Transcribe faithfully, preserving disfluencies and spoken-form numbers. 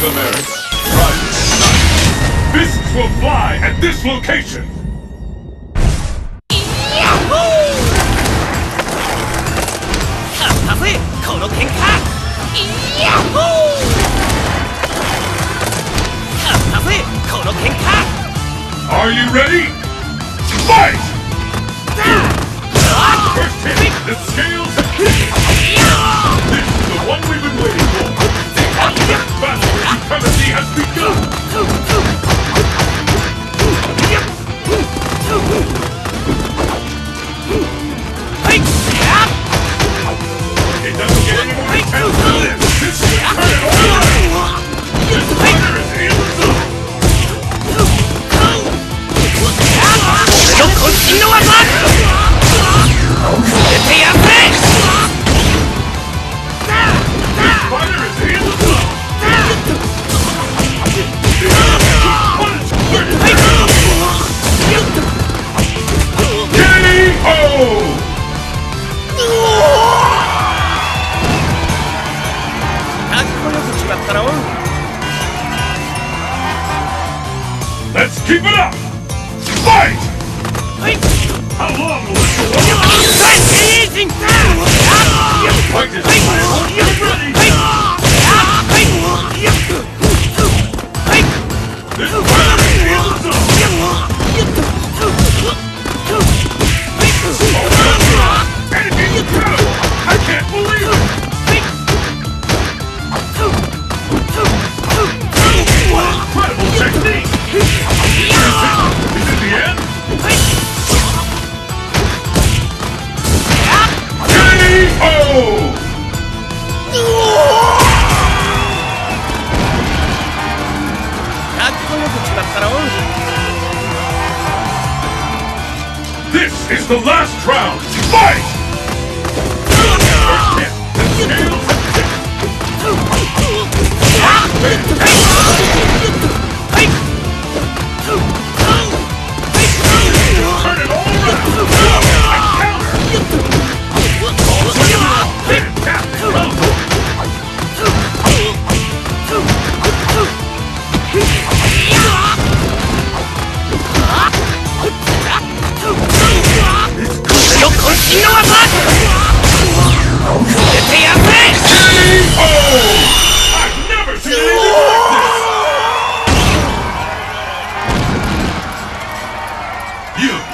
America. Private night. Fists will fly at this location. Yahoo! 勝ったぜこの喧嘩。ヤッホー！勝ったぜこの喧嘩。 Are you ready? Fight! First hit, the scales have tipped. This is the one we've been waiting for. The ultimate battle for supremacy has begun. It doesn't get any more intense than this. This is turn it all around. This fighter is in the zone. 俺の渾身の技。 Let's keep it up! Fight! How long will this go on? Fight is final! Get ready! This fighter is in the zone! Oh, anything incredible! I can't believe it! Incredible technique! Is it the end? K O! This is the last round! Fight! First hit, the scales have tipped. Turn it all around! I counter! Fantastic combo! Your conscious no attack! I've never seen anything like this! You